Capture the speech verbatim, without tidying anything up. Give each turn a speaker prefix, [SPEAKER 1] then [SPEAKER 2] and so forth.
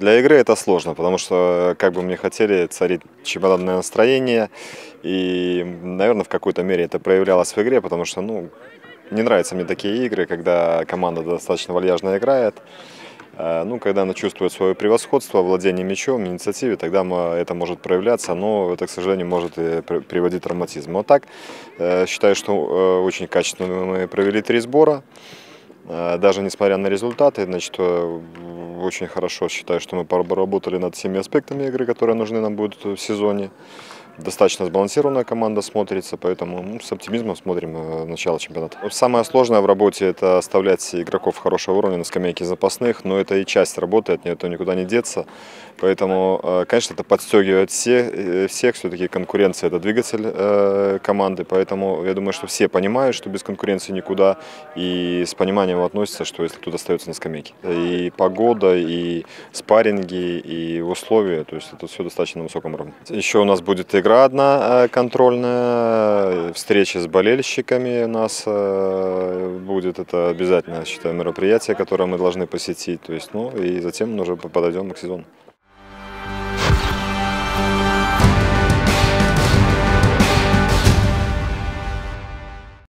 [SPEAKER 1] Для игры это сложно, потому что, как бы мы ни хотели, царит чемпионатное настроение. И, наверное, в какой-то мере это проявлялось в игре, потому что, ну, не нравятся мне такие игры, когда команда достаточно вальяжно играет. Ну, когда она чувствует свое превосходство, владение мячом, инициативе, тогда это может проявляться, но это, к сожалению, может и приводить к травматизму. Вот так, считаю, что очень качественно мы провели три сбора. Даже несмотря на результаты, значит, очень хорошо считаю, что мы поработали над всеми аспектами игры, которые нужны нам будут в сезоне. Достаточно сбалансированная команда смотрится, поэтому ну, с оптимизмом смотрим начало чемпионата. Самое сложное в работе – это оставлять игроков хорошего уровня на скамейке запасных, но это и часть работы, от нее никуда не деться. Поэтому, конечно, это подстегивает всех, всех. Все-таки конкуренция – это двигатель команды, поэтому я думаю, что все понимают, что без конкуренции никуда, и с пониманием относятся, что если кто-то остается на скамейке. И погода, и спарринги, и условия, то есть это все достаточно на высоком уровне. Еще у нас будет игра. Игра одна контрольная, встреча с болельщиками у нас будет, это обязательно, считаю, мероприятие, которое мы должны посетить, то есть, ну и затем мы уже подойдем к сезону.